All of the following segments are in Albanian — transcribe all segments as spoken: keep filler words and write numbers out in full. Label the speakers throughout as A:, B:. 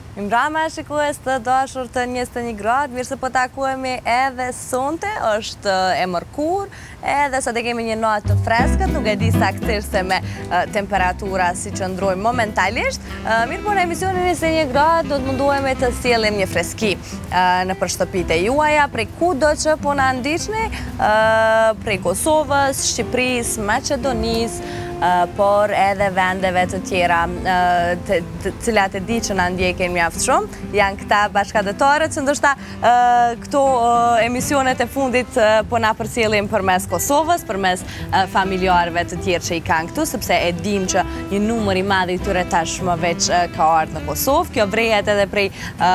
A: Mbrama shikues të dashur të njëzet e një gradë, mirë se po takuemi edhe sonte, është e mërkur, edhe sot e kemi një natë të freskët, nuk e di saktësisht se me temperatura si që ndrojmë momentalisht. Mirë po në emisionin njëzet e një gradë do të munduemi të sjellim një freski në për shtëpitë e juaja, prej kudo që po na ndiqni, prej Kosovës, Shqipërisë, Maqedonisë, por edhe vendeve të tjera të cilat e di që na ndjekin mjaft shumë. Janë këta bashkëdhetarët që ndoshta këto emisionet e fundit po na përcjellin përmes Kosovës, përmes familjarëve të tjerë që i kanë këtu, sepse e dim që një numër i madh i tyre tashmë veç ka ardhur në Kosovë. Kjo vrehet edhe prej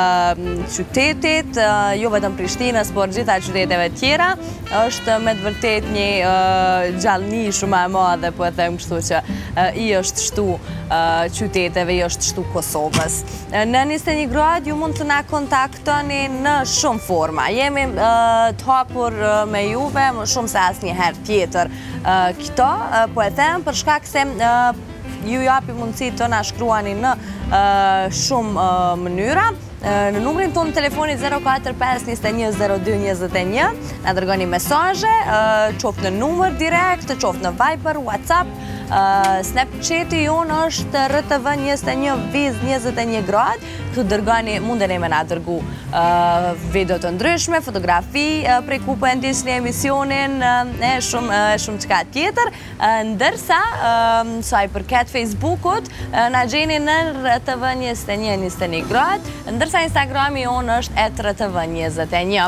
A: qytetit, jo vetëm Prishtinës, por gjitha qyteteve tjera. Është me të vërtet një gjallëni shumë e madhe, po e them kështu që i është shtu qyteteve, i është shtu Kosovës. Në njëzet e një gradë ju mund të na kontaktoni në shumë forma. Jemi të hapur me juve më shumë se asnjëherë tjetër këto, po e them për shkak se ju japi mundësi të na shkruani në shumë mënyra. Në numrin tonë telefonit zero katër pesë njëzet e një zero dy njëzet e një, na dërgoni mesazhe, qoftë në numër direkt, qoftë në Viber, WhatsApp, Snapchati jonë është R T V njëzet e një viz njëzet e një gradë, këtu dërgani mundeni me na dërgu video të ndryshme, fotografi, prej ku po e ndiqni emisionin, e shumë shumë çka tjetër, ndërsa sa i përket Facebookut, na gjeni në R T V njëzet e një njëzet e një gradë, ndërsa Instagrami jonë është et R T V njëzet e një.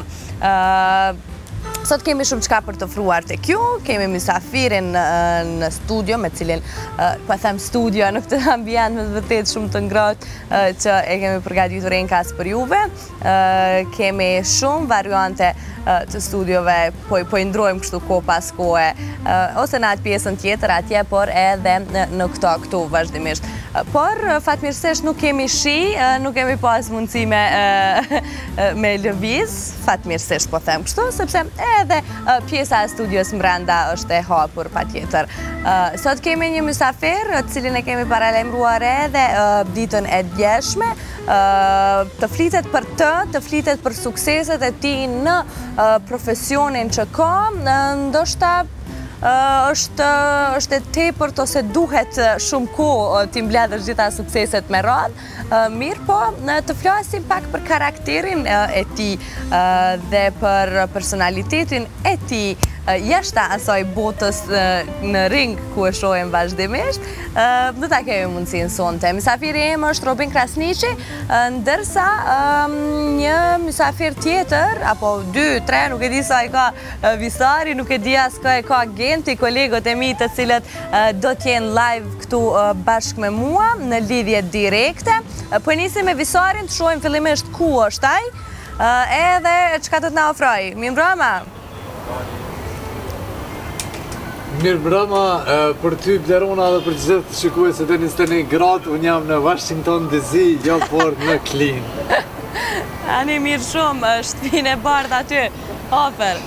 A: Sot kemi shumë qka për të ofruar të kju, kemi misafirin në studio, me cilin, po e them studio, në këtë ambient me të vërtet shumë të ngrohtë që e kemi përgatitur enkas për juve. Kemi shumë variante të studiove, po i ndrojmë kështu ko pas kohe, ose në atë pjesën tjetër atje, por edhe në këto këtu vazhdimisht. Por, fatmirësisht nuk kemi shi, nuk kemi pas mundësi me lëviz, fatmirësisht po them kështu, sepse edhe pjesa e studios mbranda është e hapur pa tjetër. Sot kemi një mysafir, cilin e kemi paralajmëruar edhe ditën e djeshme, të flitet për të, të flitet për sukseset e tij në profesionin që ka, ndoshta është është e tepërt ose duhet shumë kohë ti mbledhësh gjitha sukseset me radhë, mirë po të flasim pak për karakterin e tij dhe për personalitetin e tij jashta asaj botës në ring ku e shohim vazhdimisht. Do ta kemi mundësinë sonte. Mysafiri im është Robin Krasniqi, ndërsa një mysafir tjetër, apo dy, tre, nuk e di sa e ka visari, nuk e di as ka e ka agenti, kolegët e mi të cilët do t'jenë live këtu bashkë me mua në lidhje direkte. Po nisim me visarin, të shohim fillimisht ku është ai, edhe çka do të na ofroj. Mirëmbrëma.
B: Mirë brama, për ty Blerona dhe për gjithë shikuesit e njëzet e një gradë, unë jam në Washington D C, jo por në Klin.
A: Ani mirë shumë, shtëpinë e bardhë aty, afer.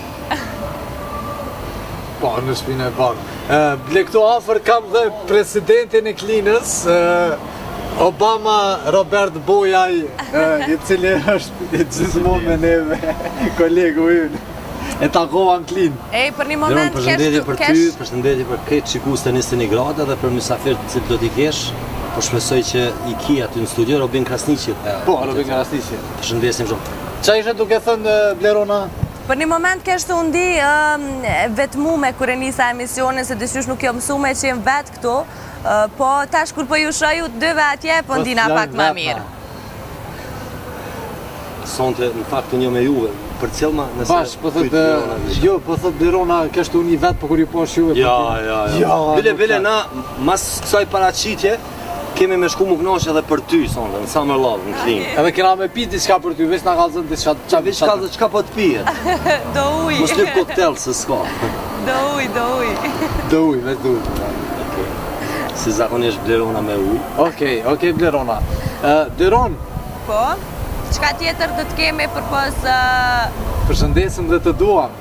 B: Po, në shtëpinë e bardhë. Ble këto afer kam dhe presidentin e Klinës, Obama Robert Bojaj, i cili është i gjithmonë me neve, kolegu ynë. E takova në Klin.
A: Ej, për një moment kesh...
C: Përshëndetje për ty, përshëndetje për këtë qikus të njëzet e një gradë dhe për mysafirët që do t'i kesh, po shpresoj që i ki aty në studio, Robin Krasniqi.
B: Po, Robin Krasniqi.
C: Përshëndesim shumë.
B: Qa ishe duke thënë Blerona?
A: Për një moment kesh të undi vetmume kër e nisa emisionin, se dysysh nuk jo mësume që jem vetë këtu, po tash kur po ju shoju të dyve atje, po ndina pak ma mirë.
C: Sonte, në fakt të një me juve, për cilma nëse...
B: Bash, po thëtë, jo, po thëtë Blerona, kështë unë i vetë për kur ju po shuve.
C: Ja, ja, ja. Bile, bile, na, mas kësaj paraqitje, kemi me shku më knosh edhe për ty, sonte, në Summer Love, në Klin.
B: Edhe kena me pi diçka për ty, veç nga kalëzën diçka...
C: Veç ka dhe qka po të pijet.
A: Do uj.
C: Mos lyp koktel, se s'ka.
A: Do uj, do uj.
B: Do uj, veç do uj.
C: Si zakonisht Blerona me uj.
B: Okej, okej Blerona. Bleron?
A: Po? Qka tjetër do të kemi për pos...
B: Përshëndesim dhe të duam.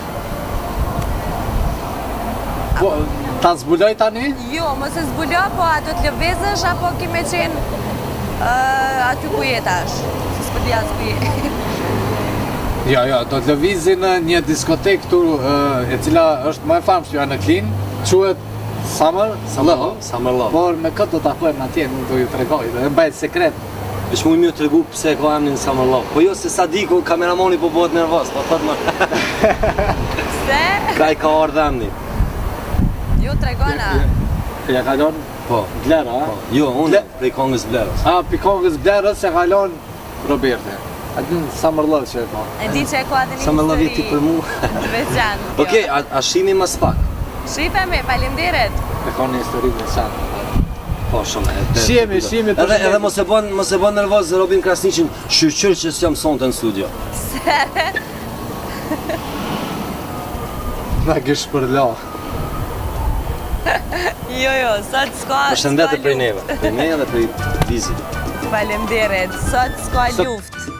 B: Po, ta zbuloj tani?
A: Jo, mos e zbuloj, po a do të lëvezësh, apo kime qenë... Aty ku jetash, se s'po di as ku je.
B: Jo, jo, do të lëvizi në një diskotek këtu e cila është më e famshme në Klinë, quhet Summer Love.
C: Summer Love.
B: Por me këtë do ta bëjmë atje, nuk do ju tregoj, do e mbaj sekret.
C: Është më mirë t'regu pse ka emrin Summer Love. Po jo se Sadiku, kameramani po bëhet nervoz, po thot më.
A: Se?
C: Ka i ka ardhë emni.
A: Ju tregona.
B: Ja kalon
C: Po.
B: Blera, a?
C: Jo, unë
B: Ble-
C: prej Kongës Blerës.
B: A, pikongës Blerës e kalon Roberte. Aty në Summer Love që e ka.
A: E di që e ka dhe një
C: Summer Love jeti për mua.
A: të veçantë. kjo.
C: Okej, a, a shihemi mas pak.
A: Shifemi, faleminderit.
B: E ka një histori të veçantë.
C: Po, shumë. e-
B: Shihemi, shihemi.
C: Edhe edhe mos e bën mos e bën nervoz Robin Krasniqin, shqyrqyr që s'jam sonte në studio.
B: Na gësh për la.
A: Jo, jo, sot s'ka...
C: Përshëndetje
A: s'ka
C: prej
B: né?
C: neve, prej neve dhe prej vizit.
A: luft. Faleminderit, sot s'ka
C: Sot-
A: luft.